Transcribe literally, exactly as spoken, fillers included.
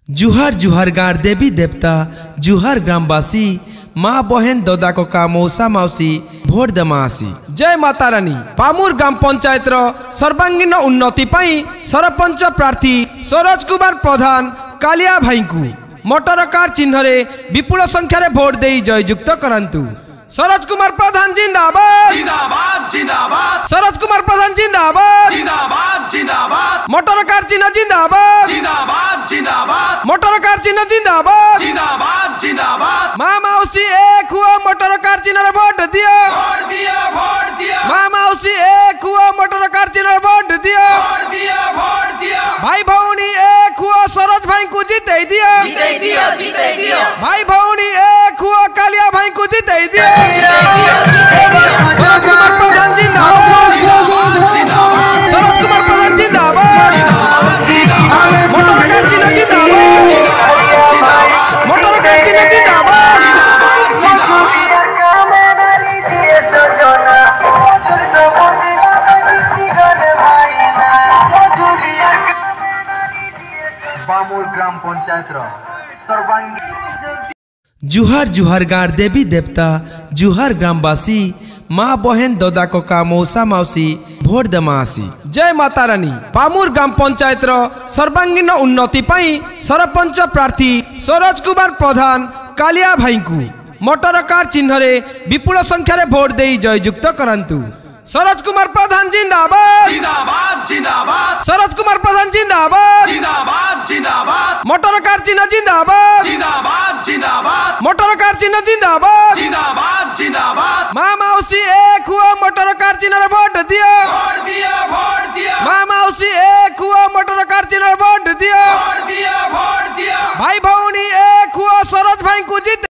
जुहार जुहार गार देवी देवता जुहार ग्रामवासी माँ बहन दादा कका मौसा मौसी भोट दमासी। जय माता रानी। पामुर ग्राम पंचायत सर्वांगीन उन्नति पाई सरपंच प्रार्थी सरोज कुमार प्रधान कालिया भाई को मोटर कार चिन्ह विपुल संख्यार भोट दे जययुक्त करंतु। सरोज कुमार प्रधान जिंदाबाद जिंदाबाद जिंदाबाद। सरोज कुमार प्रधान जिंदाबाद जिंदाबाद जिंदाबाद। मोटर कार चिन्ह जिंदाबाद जिंदाबाद जिंदाबाद। मोटर कार चिन्ह जिंदाबाद जिंदाबाद जिंदाबाद। माँ मौसी एक हुआ मोटर कार चिन्ह वोट दियो वोट दिया वोट दिया। माँ मौसी एक हुआ मोटर कार चिन्ह वोट दियो वोट दिया वोट दिया। भाई भौनी एक हुआ सरोज भाई को जीते दियो जीते दियो जीते दियो। भाई भौनी एक हुआ कालिया भाई को जीते दियो। सरोज कुमार प्रधान जिंदाबाद जिंदाबाद। सरोज कुमार प्रधान जिंदाबाद मोटर कार चिन्ह जिंदाबाद मोटर कार चिन्ह जिंदाबाद। पामुर ग्राम पंचायत सर्वांगी जुहार जुहार गार देवी देवता जुहार ग्रामवासी माँ बहन दादा कका मौसा मौसी भोट दमासी। जय माता रानी। पामुर ग्राम पंचायत सर्वांगीन उन्नति पाई सरपंच प्रार्थी सरोज कुमार प्रधान कालिया भाई को मोटर कार चिन्ह विपुल संख्यार भोट दे जययुक्त करंतु। सरोज कुमार प्रधान जिंदाबाद जिंदाबाद जिंदाबाद। सरोज कुमार प्रधान जिंदाबाद जिंदाबाद जिंदाबाद। मोटर कार चिन्ह जिंदाबाद जिंदाबाद जिंदाबाद। मोटर कार चिन्ह जिंदाबाद जिंदाबाद जिंदाबाद। माँ मौसी एक हुआ मोटर कार चिन्ह वोट दियो वोट दिया वोट दिया। माँ मौसी एक हुआ मोटर कार चिन्ह वोट दियो वोट दिया वोट दिया। भाई भौनी एक हुआ सरोज भाई को जीते